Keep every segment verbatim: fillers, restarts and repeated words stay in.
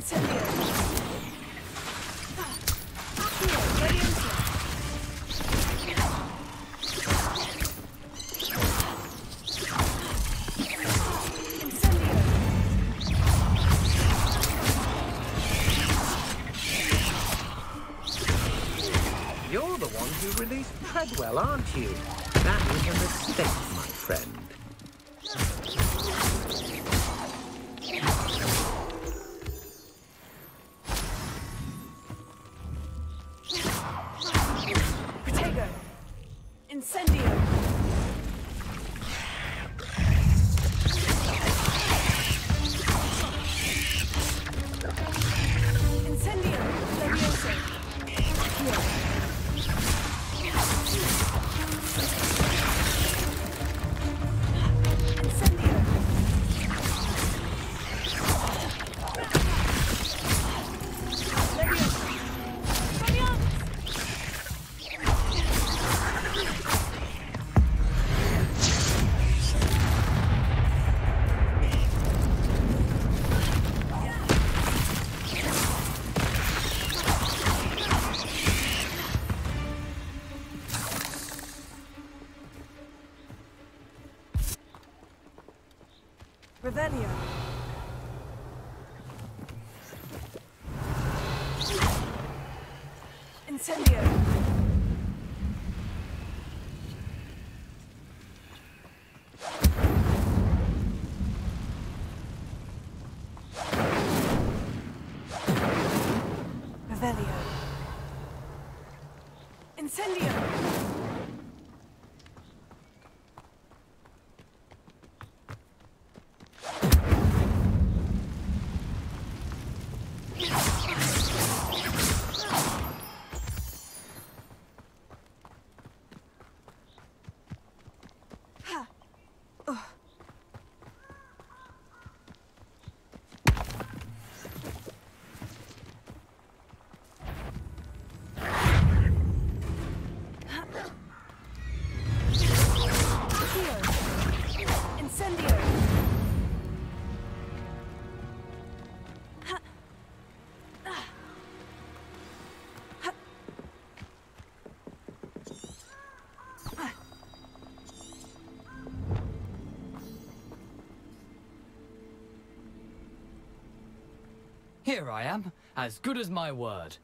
Incendio. Accio, Leviosa. Incendio. You're the one who released Treadwell, aren't you? That was a mistake, my friend. Protego. Incendio. Incendio. Leviosa. Accio. Incendio. Leviosa. Fabian! Revelio. Incendio. Revelio. Incendio. Ha. Ugh. Accio. Incendio. Ha. Ah. Ha. Ah. Here I am, as good as my word.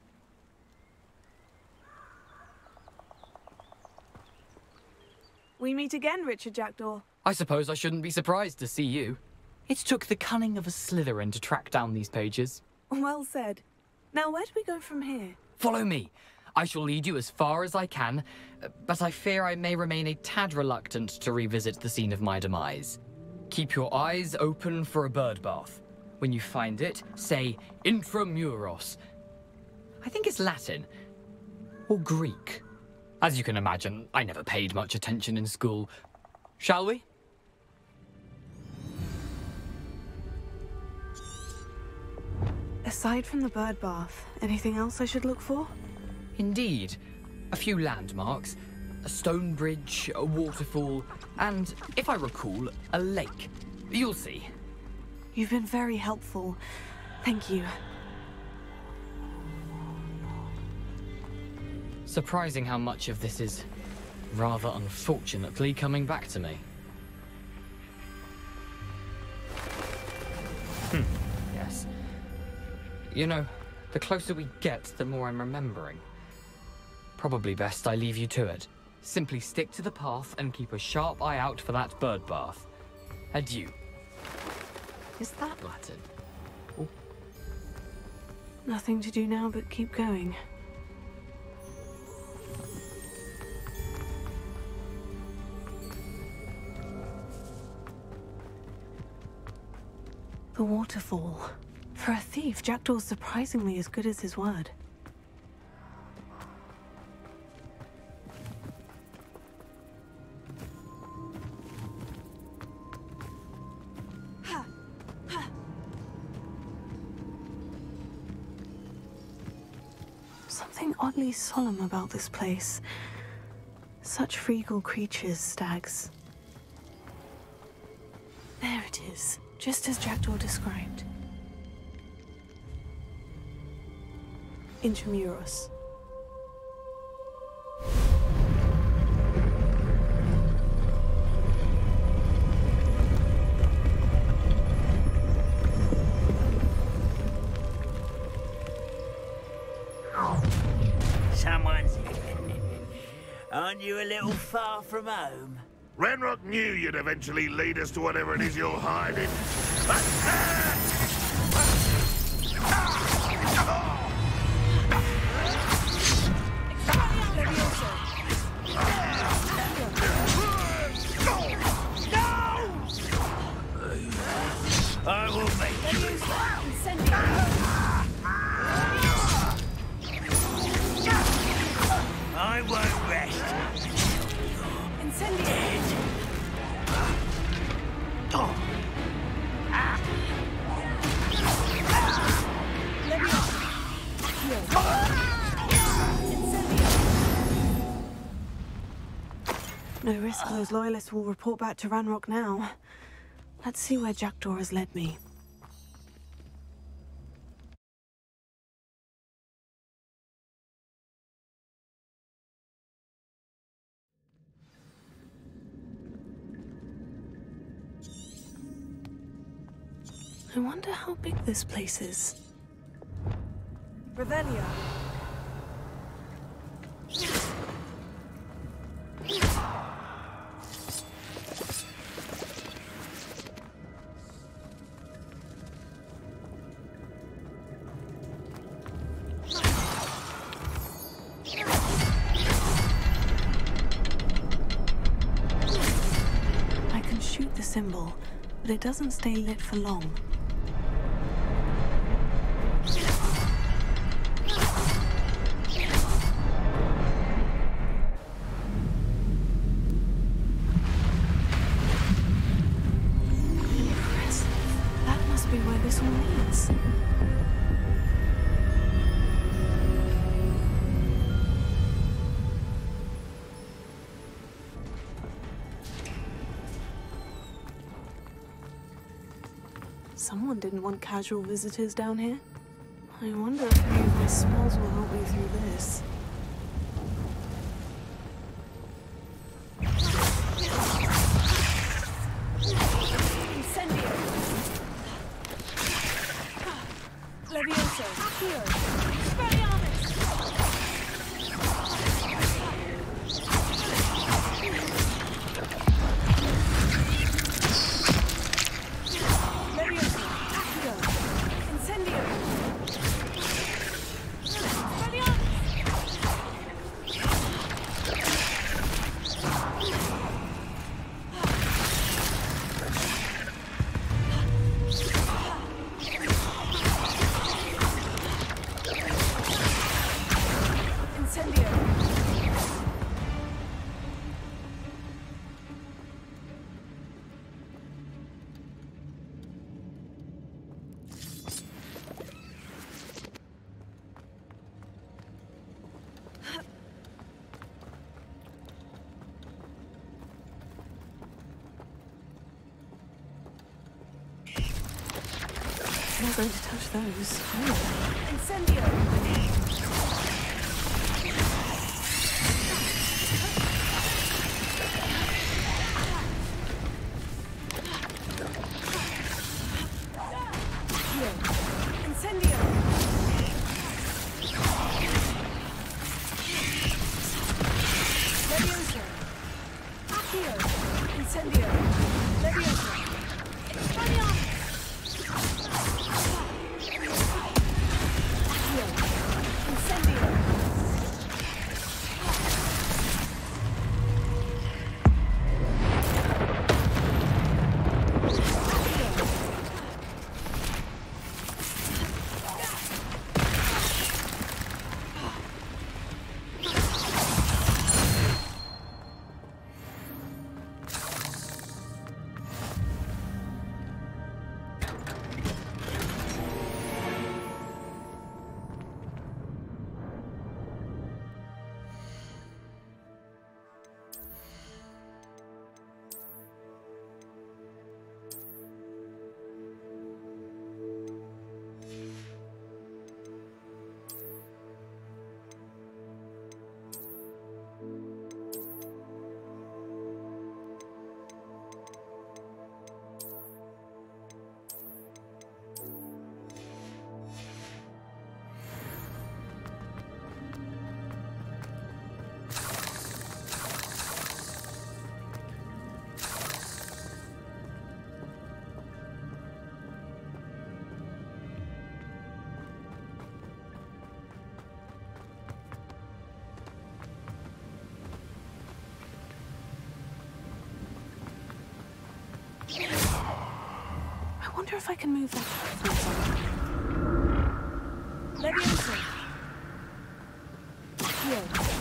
We meet again, Richard Jackdaw. I suppose I shouldn't be surprised to see you. It took the cunning of a Slytherin to track down these pages. Well said. Now, where do we go from here? Follow me. I shall lead you as far as I can, uh, but I fear I may remain a tad reluctant to revisit the scene of my demise. Keep your eyes open for a bird bath. When you find it, say Intramuros. I think it's Latin. Or Greek. As you can imagine, I never paid much attention in school. Shall we? Aside from the bird bath, anything else I should look for? Indeed. A few landmarks. A stone bridge, a waterfall, and, if I recall, a lake. You'll see. You've been very helpful. Thank you. Surprising how much of this is, rather unfortunately, coming back to me. Hmm, yes. You know, the closer we get, the more I'm remembering. Probably best I leave you to it. Simply stick to the path and keep a sharp eye out for that bird bath. Adieu. Is that Latin? Oh. Nothing to do now but keep going. The waterfall. For a thief, Jackdaw's surprisingly as good as his word. Something oddly solemn about this place. Such regal creatures, stags. There it is, just as Jackdaw described. Intramuros. Someone's... Aren't you a little far from home? Ranrock knew you'd eventually lead us to whatever it is you're hiding. I will make you... I won't rest. Incendiary. Oh. Ah. No risk those loyalists will report back to Ranrock now. Let's see where Jackdaw has led me. I wonder how big this place is. Revelia. I can shoot the symbol, but it doesn't stay lit for long. Where this all leads. Someone didn't want casual visitors down here. I wonder if any of my spells will help me through this. I'm not going to touch those. Oh. Incendio! Incendio! wonder if I can move that platform somewhere. Leviosa. Here.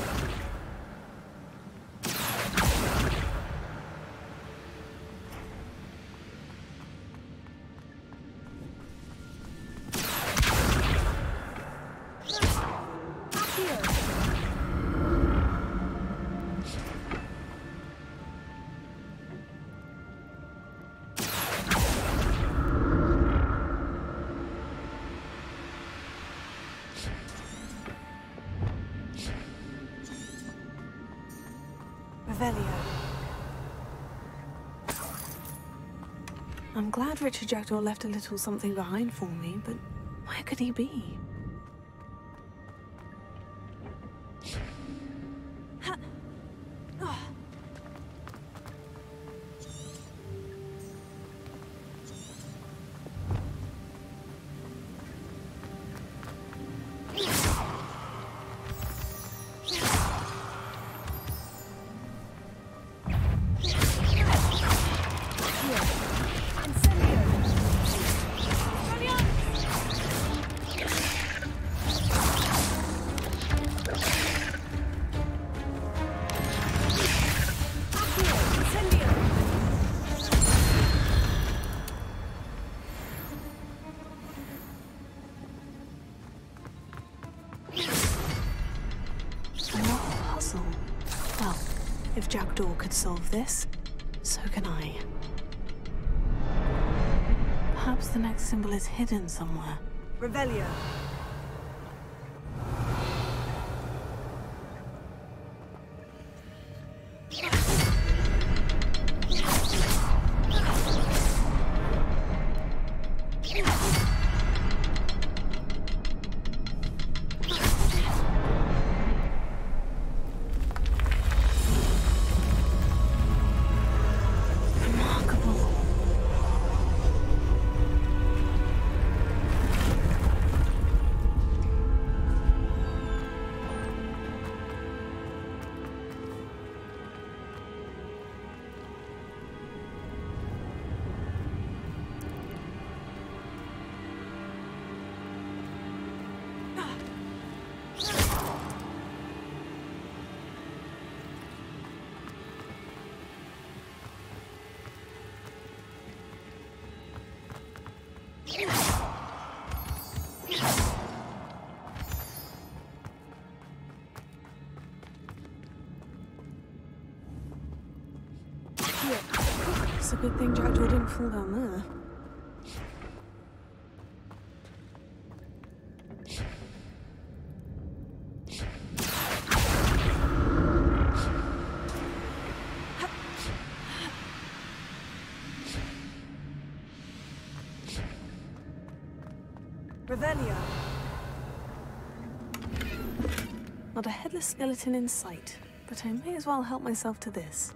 Revelio. I'm glad Richard Jackdaw left a little something behind for me, but where could he be? Well, if Jackdaw could solve this, so can I. Perhaps the next symbol is hidden somewhere. Revelio. It's a good thing Jackdaw didn't fall down there. Revelio. Not a headless skeleton in sight, but I may as well help myself to this.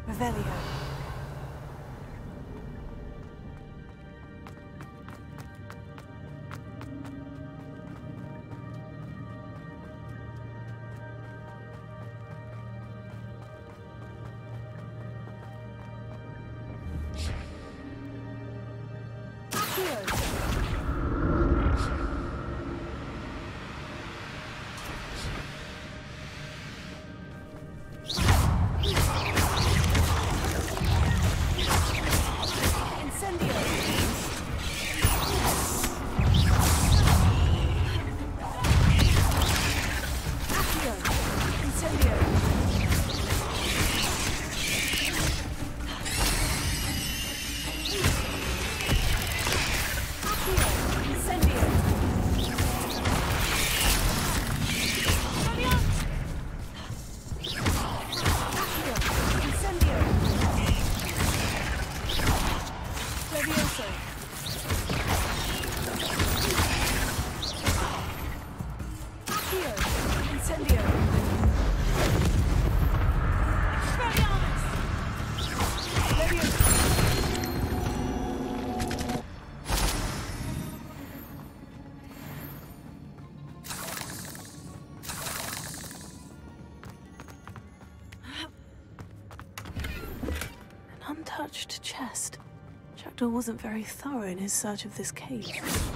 Revelio. Untouched chest. Jackdaw wasn't very thorough in his search of this cave.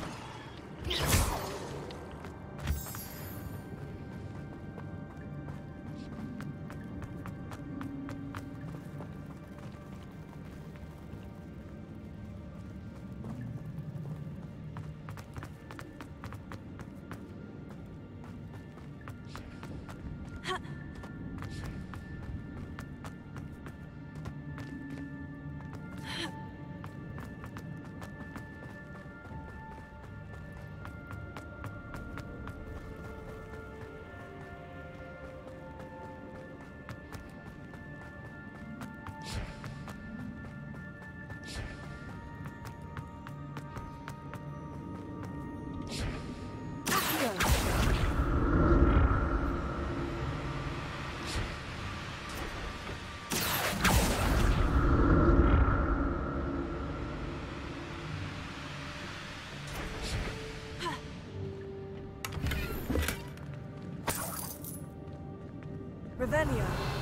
Revelio.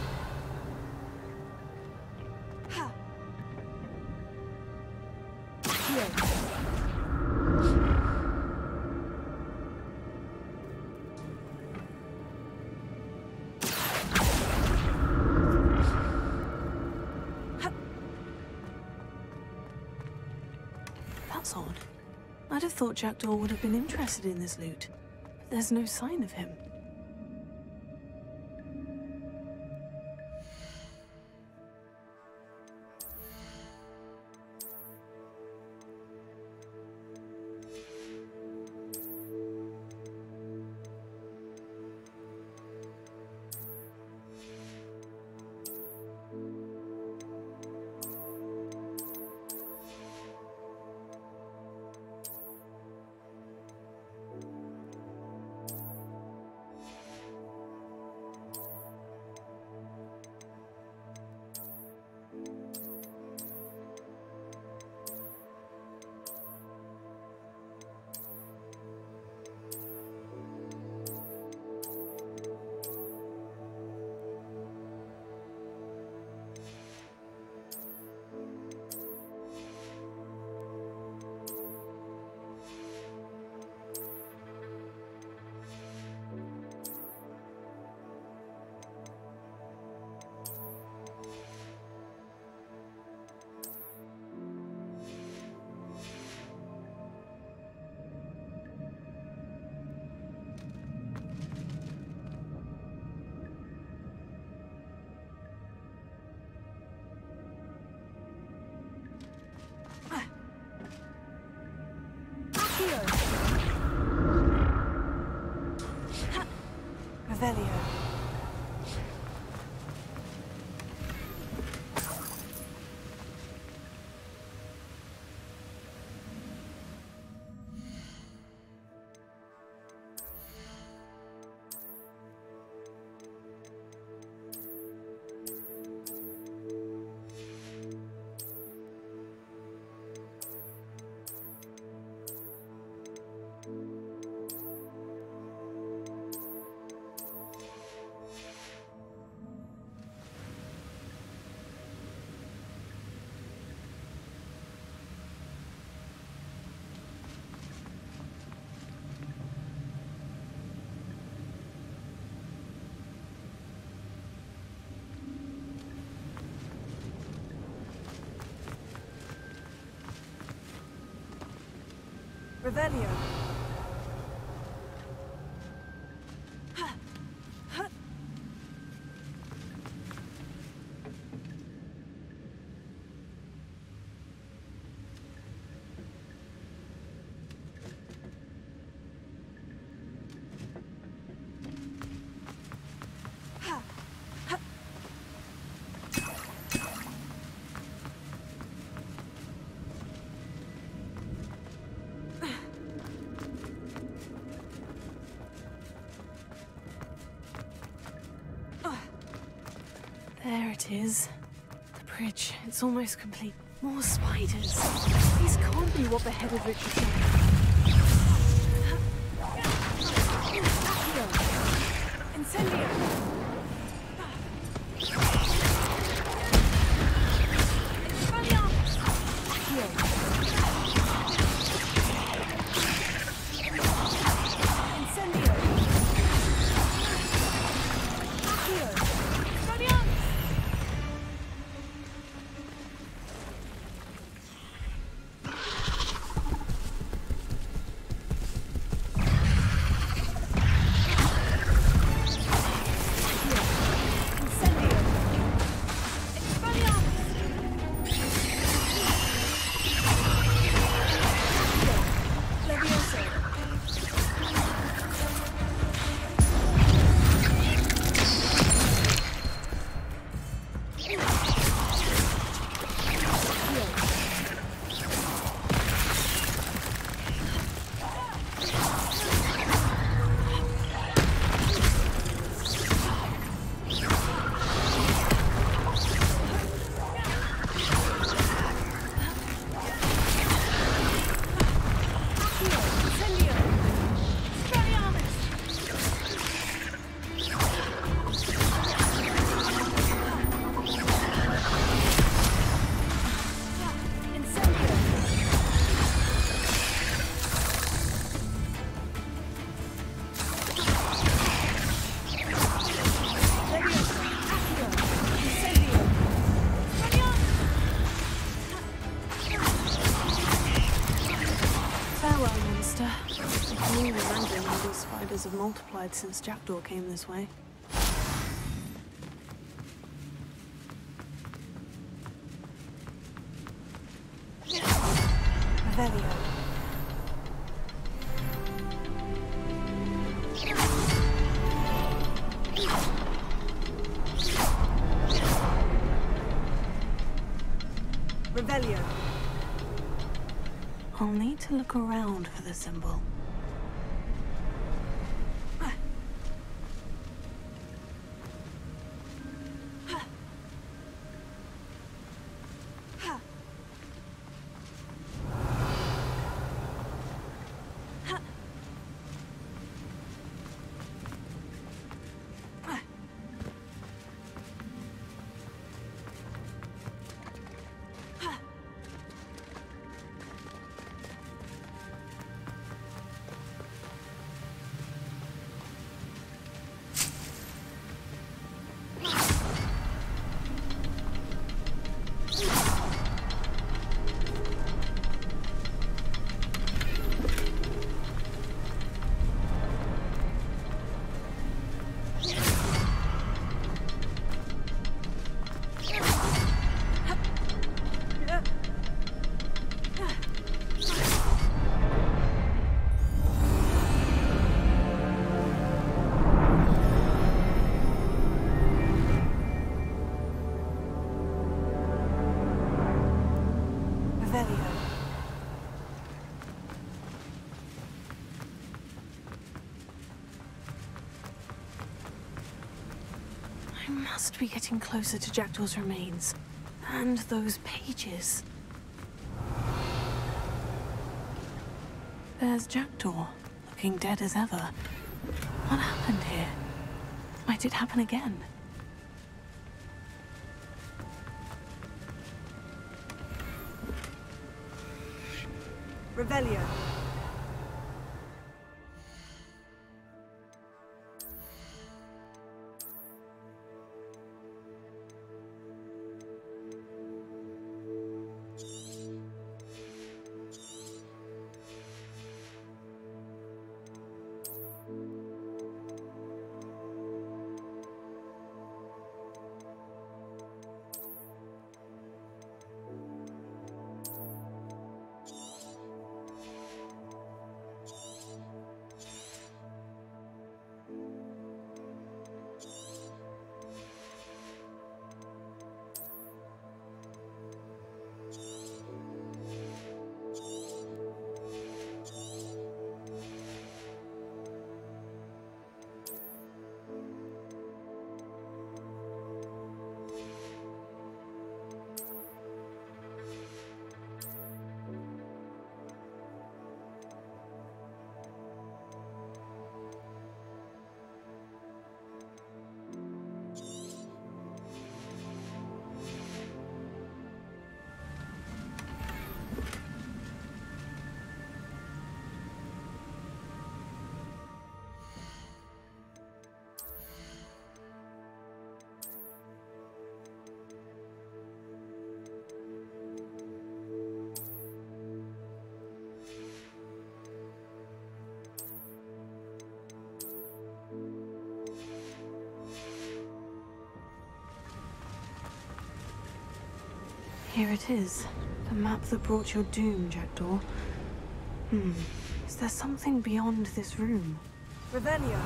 Ha. Here. That's odd. I'd have thought Jackdaw would have been interested in this loot, but there's no sign of him. Revelio. There it is. The bridge. It's almost complete. More spiders. These can't be what beheaded Richard Jackdaw. Incendio. Have multiplied since Jackdaw came this way. Revelio. Revelio. I'll need to look around for the symbol. I must be getting closer to Jackdaw's remains. And those pages. There's Jackdaw, looking dead as ever. What happened here? Might it happen again? Revelio. Here it is. The map that brought your doom, Jackdaw. Hmm. Is there something beyond this room? Revelio.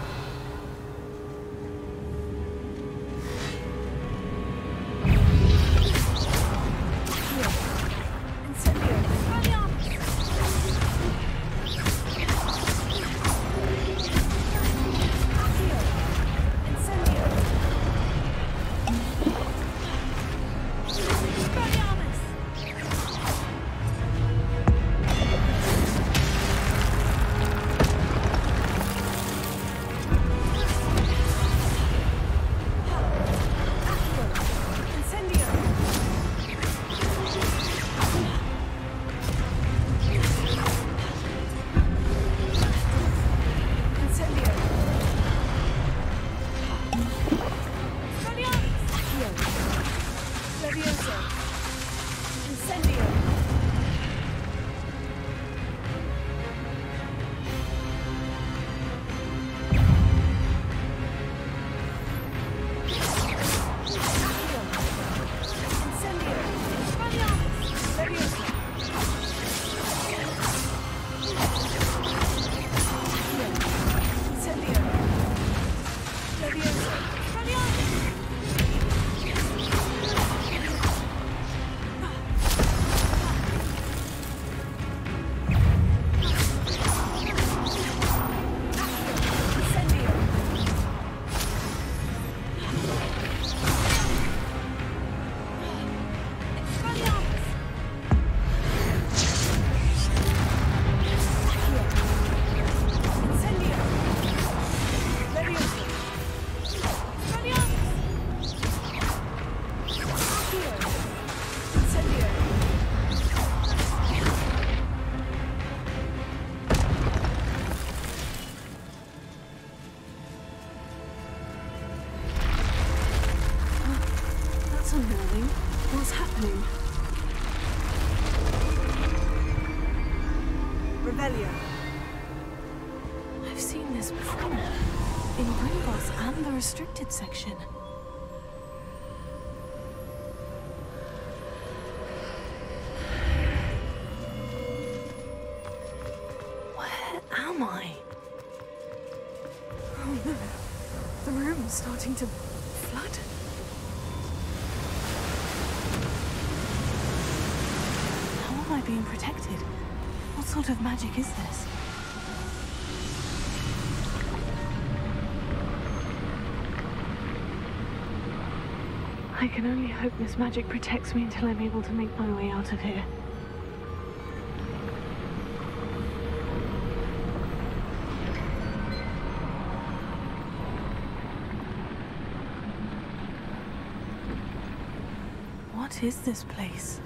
What's happening? Revelio. I've seen this before. In Gringotts and the restricted section. Where am I? Oh no. The room's starting to flood. How am I being protected? What sort of magic is this? I can only hope this magic protects me until I'm able to make my way out of here. What is this place?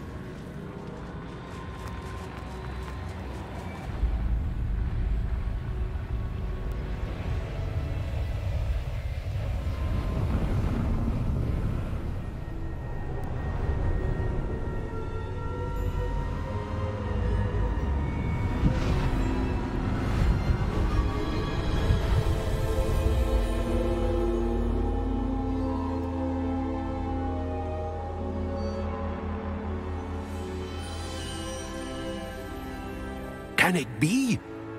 Can it be?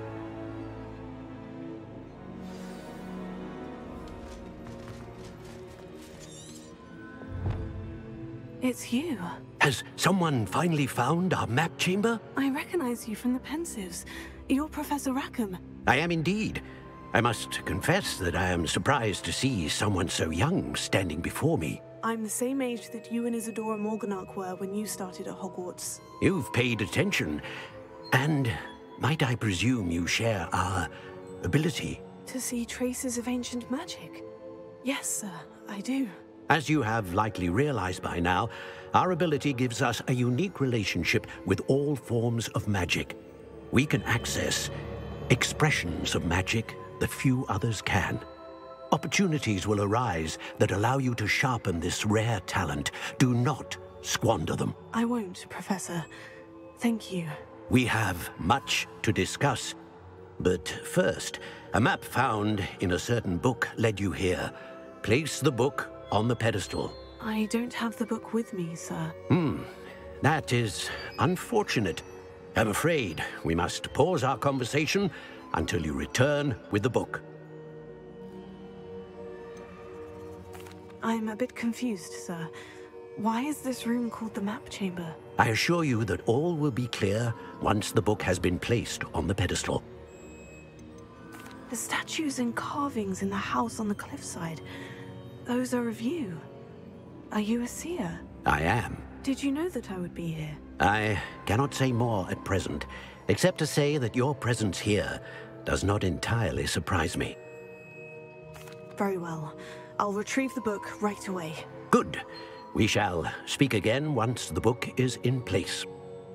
It's you. Has someone finally found our map chamber? I recognize you from the Pensives. You're Professor Rackham. I am indeed. I must confess that I am surprised to see someone so young standing before me. I'm the same age that you and Isadora Morganach were when you started at Hogwarts. You've paid attention, and might I presume you share our ability? To see traces of ancient magic? Yes, sir, I do. As you have likely realized by now, our ability gives us a unique relationship with all forms of magic. We can access expressions of magic that few others can. Opportunities will arise that allow you to sharpen this rare talent. Do not squander them. I won't, Professor. Thank you. We have much to discuss. But first, a map found in a certain book led you here. Place the book on the pedestal. I don't have the book with me, sir. Hmm. That is unfortunate. I'm afraid we must pause our conversation until you return with the book. I'm a bit confused, sir. Why is this room called the map chamber? I assure you that all will be clear once the book has been placed on the pedestal. The statues and carvings in the house on the cliffside, those are of you. Are you a seer? I am. Did you know that I would be here? I cannot say more at present, except to say that your presence here does not entirely surprise me. Very well. I'll retrieve the book right away. Good. We shall speak again once the book is in place.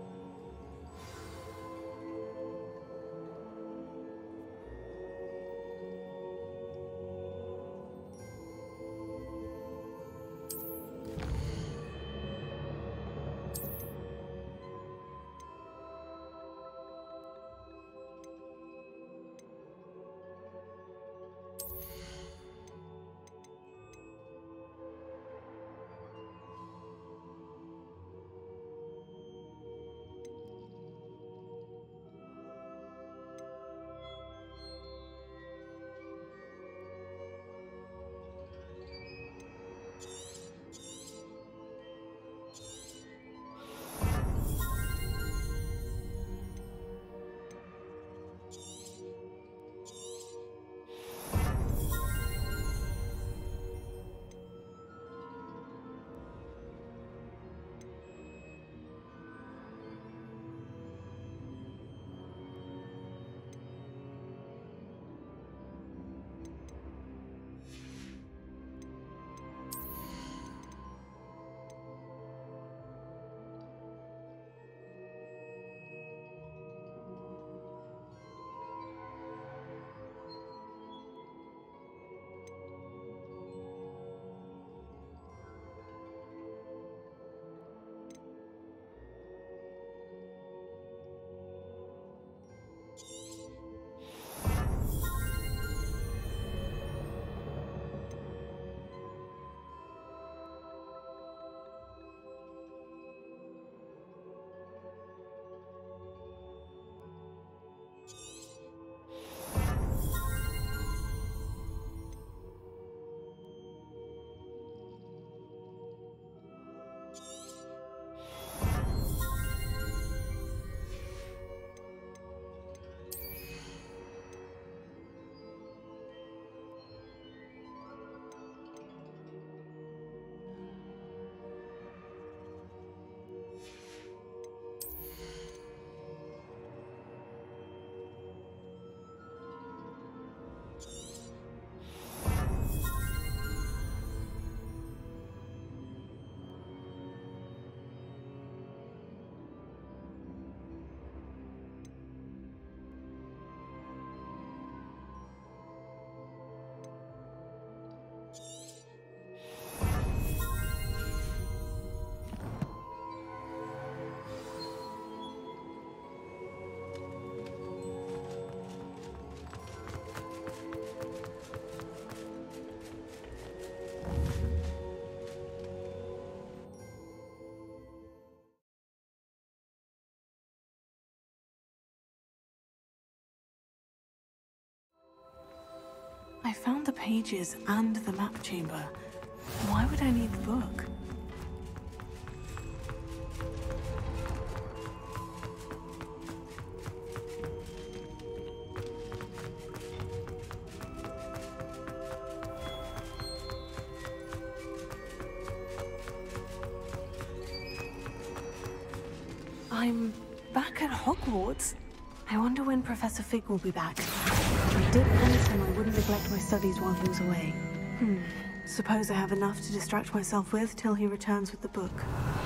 I found the pages and the map chamber. Why would I need the book? I'm back at Hogwarts. I wonder when Professor Fig will be back. I did promise him I wouldn't neglect my studies while he was away. Hmm. Suppose I have enough to distract myself with till he returns with the book.